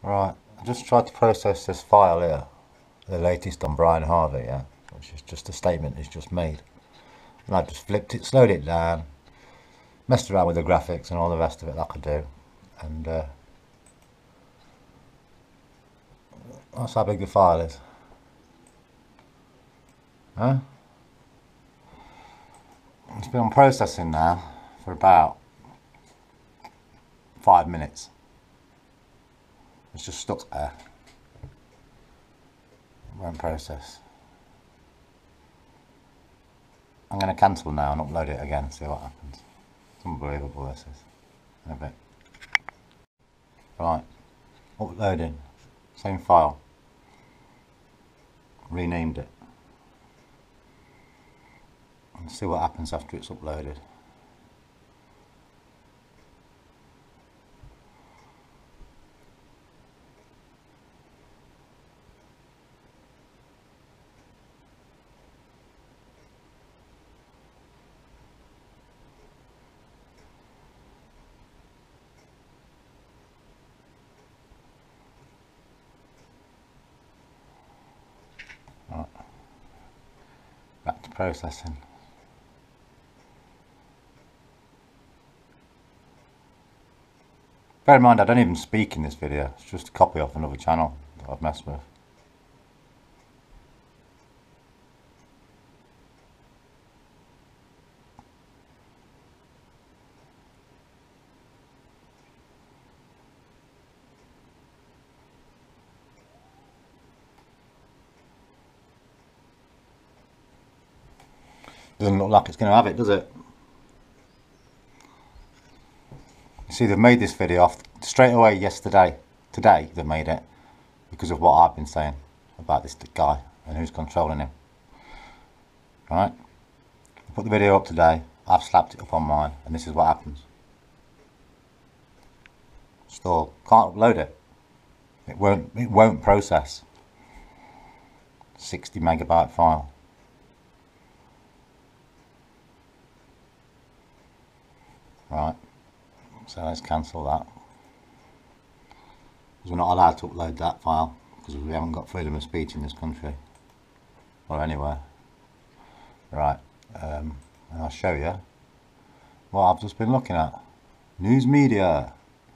Right, I just tried to process this file here, the latest on Brian Harvey, yeah, which is just a statement he's just made. And I just flipped it, slowed it down, messed around with the graphics and all the rest of it like I do, and that's how big the file is. Huh? It's been on processing now for about 5 minutes. It's just stuck there. It won't process. I'm going to cancel now and upload it again and see what happens. It's unbelievable, this is. In a bit. Right. Uploading. Same file. Renamed it. And see what happens after it's uploaded. Right. Back to processing. Bear in mind, I don't even speak in this video. It's just a copy off another channel that I've messed with. Doesn't look like it's going to have it, does it? You see, they've made this video off straight away yesterday. Today they've made it because of what I've been saying about this guy and who's controlling him. Right? I put the video up today. I've slapped it up on mine, and this is what happens. Still can't upload it. It won't process. 60 megabyte file. Right. So let's cancel that. Because we're not allowed to upload that file because we haven't got freedom of speech in this country or anywhere. Right. And I'll show you what I've just been looking at. News media.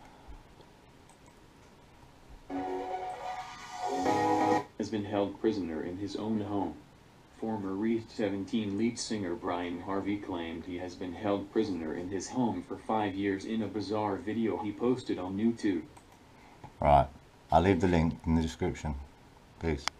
Has been held prisoner in his own home. Former Reach 17 lead singer Brian Harvey claimed he has been held prisoner in his home for 5 years in a bizarre video he posted on YouTube. Right, I'll leave the link in the description. Peace.